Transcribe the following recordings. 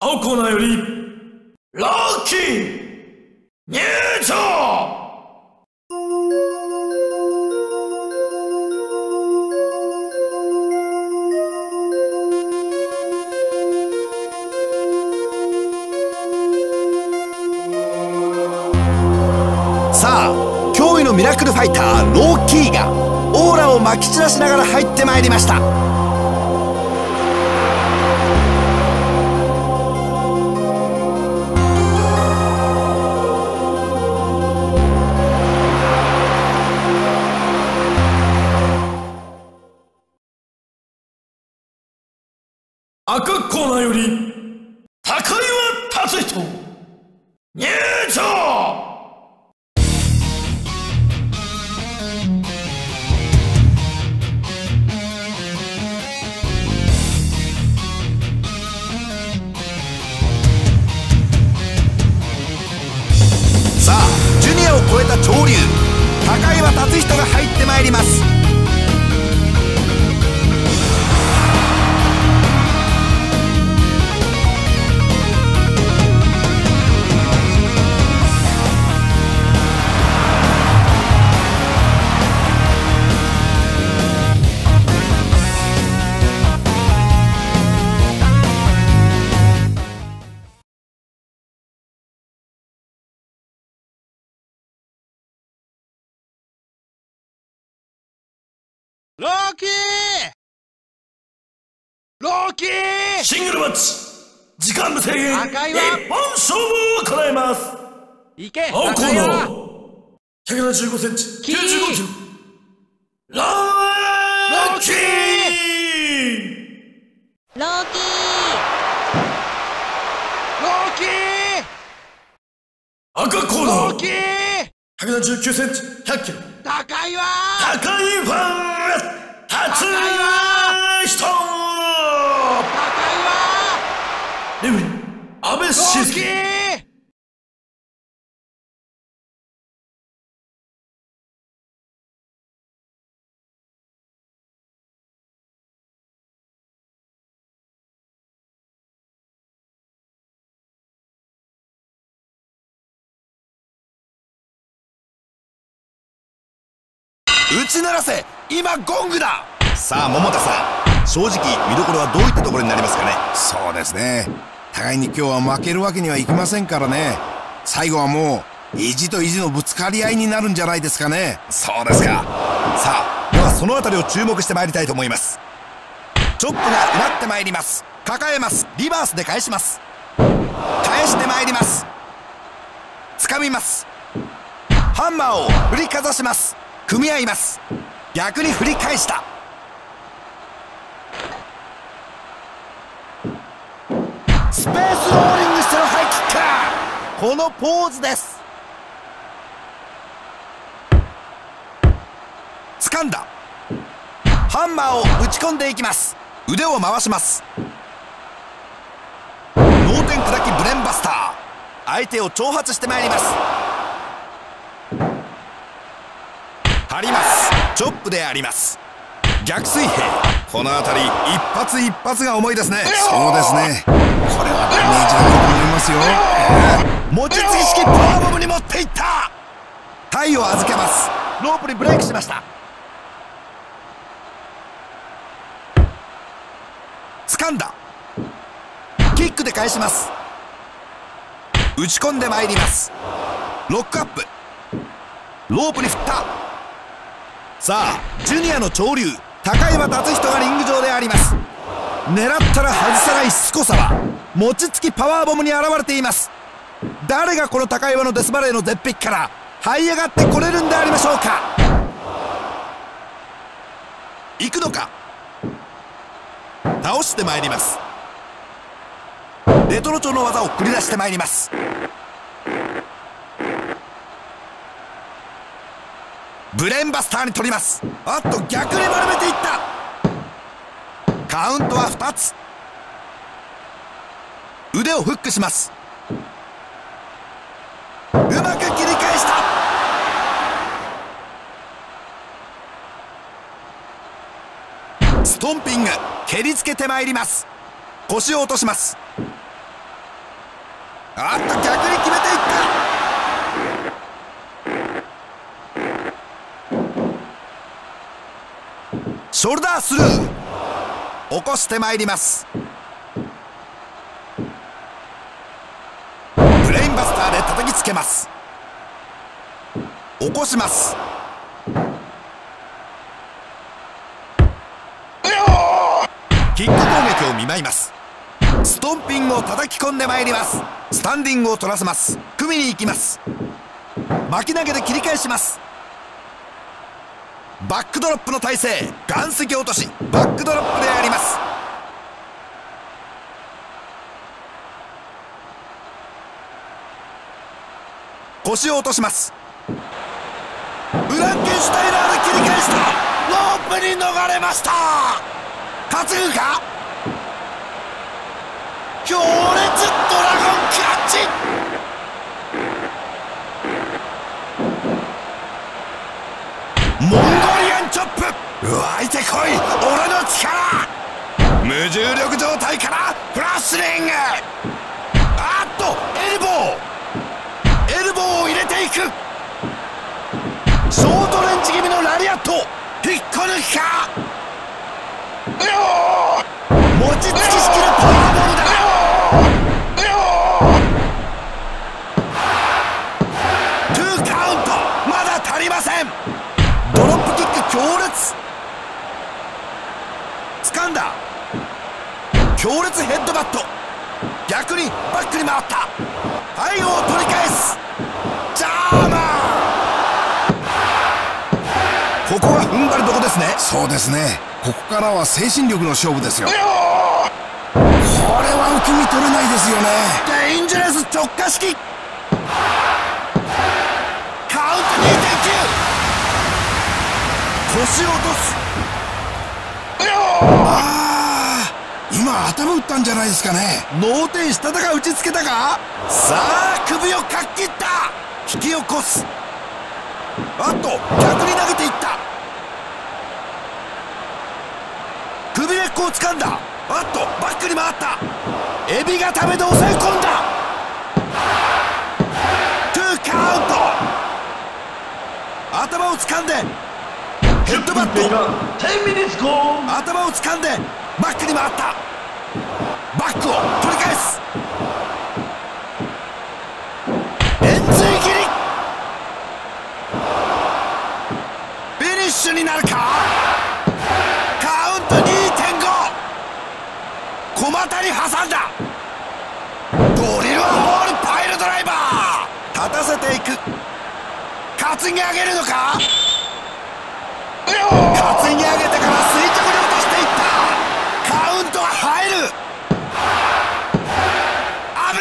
青コーナーよりロッキー入場。 さあ、驚異のミラクルファイターローキーがオーラをまき散らしながら入ってまいりました。 赤コーナーより高岩達人入場。 さあ、ジュニアを超えた潮流高岩達人が入ってまいります。 ローキーローキーシングルマッチ時間無制限赤岩一本勝負を行います。 行け青コーナ赤ー岩 175センチ95 キーキロローキーロローキーキ赤コーーローナキーー179センチ100キロ高岩高いファン初人高レフェリー安倍岩ロ晋ーキ介。 ー打ち鳴らせ、今ゴングだ。さあ桃田さん、正直見どころはどういったところになりますかね。 そうですね、互いに今日は負けるわけにはいきませんからね。最後はもう意地と意地のぶつかり合いになるんじゃないですかね。 そうですか。さあ、ではそのあたりを注目してまいりたいと思います。チョップがうなってまいります。抱えます。リバースで返します。返してまいります。掴みます。ハンマーを振りかざします。組み合います。逆に振り返した。スペースローリングしてのハイキック、このポーズです。掴んだ。ハンマーを打ち込んでいきます。腕を回します。脳天砕きブレンバスター、相手を挑発してまいります。張ります。チョップであります。逆水平、この辺り一発一発が重いですね。 そうですね、これはダメージが出ると思いますよ。 餅つき式パワーボムに持っていった。体を預けます。ロープにブレイクしました。掴んだ。キックで返します。打ち込んでまいります。ロックアップ、ロープに振った。さあ、ジュニアの潮流高岩達人がリング上であります。狙ったら外さないしつこさは餅つきパワーボムに現れています。誰がこの高岩のデスバレーの絶壁から這い上がってこれるんでありましょうか。行くのか。倒してまいります。レトロ調の技を繰り出してまいります。ブレンバスターに取ります。あっと、逆に丸めていった。カウントは2つ。腕をフックします。うまく切り返した。ストンピング、蹴りつけてまいります。腰を落とします。 あっと逆に決めていった。ショルダースルー、起こしてまいります。ブレインバスターで叩きつけます。起こします。キック攻撃を見舞います。ストンピングを叩き込んでまいります。スタンディングを取らせます。組みに行きます。巻き投げで切り返します。バックドロップの体勢、岩石落とし、バックドロップであります。腰を落とします。フランケンシュタイナーで切り返した。ロープに逃れました。担ぐか。強烈ドラゴンクラッチ。モンゴリアンチョップ、湧いてこい俺の力。無重力状態からフラッシュリング。あっとエルボーを入れていく。ショートレンジ気味のラリアット、引っこ抜きか。餅つき式のパワーボールだ。2カウント、まだ足りません。ドロップキック強烈。掴んだ。強烈ヘッドバット。逆にバックに回った。背後を取り返す。ジャーマン。ここは踏ん張りどこですね。 そうですね。ここからは精神力の勝負ですよ。これは受け身取れないですよね。 デインジャラス直下式。カウント 2.9。 腰を落とす。 今頭打ったんじゃないですかね。 脳天したたか打ちつけたか。さあ首をかっきった。引き起こす。あっと逆に投げていった。首根っこを掴んだ。あっとバックに回った。エビ固めで抑え込んだ。2カウント。頭を掴んでヘッドバット。頭を掴んでバックに回った。バックを取り返す。円髄切り。フィニッシュになるか。カウント 2.5。 小股に挟んだ。ドリルホールパイルドライバー。立たせていく。担ぎ上げるのか。担ぎ上げてから垂直に落としていった。カウントが入る。危ない。カウント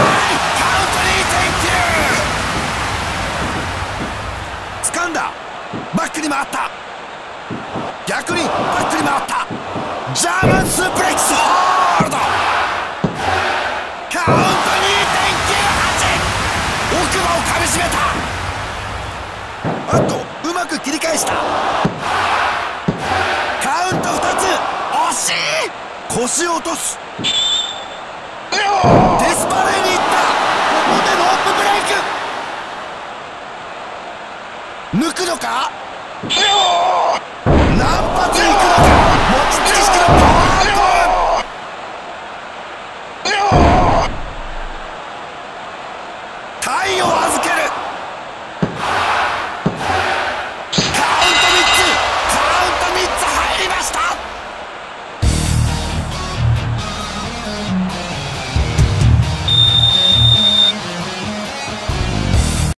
2.9。 掴んだ。バックに回った。逆にバックに回った。ジャーマンスープレックスホールド。カウント 2.98。 奥歯をかみしめた。あとうまく切り返した。カウント2つ。惜しい。腰を落とす。デスパレーにいった。ここでロープブレイク。抜くのか。